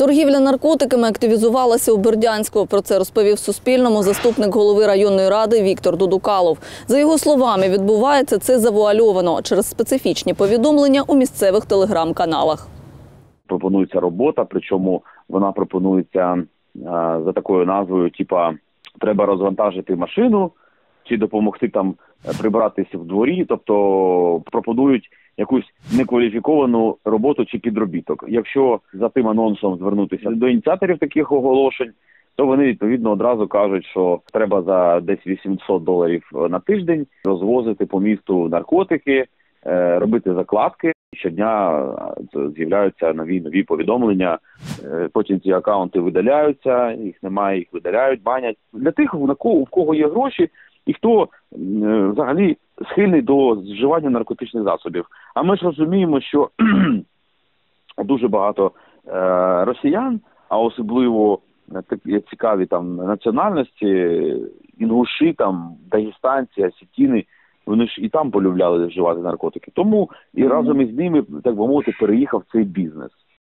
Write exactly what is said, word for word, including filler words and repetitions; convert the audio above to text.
Торгівля наркотиками активізувалася у Бердянську. Про це розповів Суспільному заступник голови районної ради Віктор Дудукалов. За його словами, відбувається це завуальовано через специфічні повідомлення у місцевих телеграм-каналах. Пропонується робота, причому вона пропонується а, за такою назвою, типа треба розвантажити машину чи допомогти там прибратися в дворі, тобто пропонують якусь некваліфіковану роботу чи підробіток. Якщо за тим анонсом звернутися до ініціаторів таких оголошень, то вони відповідно одразу кажуть, що треба за десь вісімсот доларів на тиждень розвозити по місту наркотики, робити закладки. Щодня з'являються нові нові повідомлення, потім ці акаунти видаляються, їх немає, їх видаляють, банять. Для тих, у кого є гроші і хто взагалі схильний до вживання наркотичних засобів. А ми ж розуміємо, що дуже багато е, росіян, а особливо такі цікаві там національності, інгуші, там, дагестанці, осетіни, вони ж і там полюбляли вживати наркотики. Тому і разом із ними, так би мовити, переїхав цей бізнес.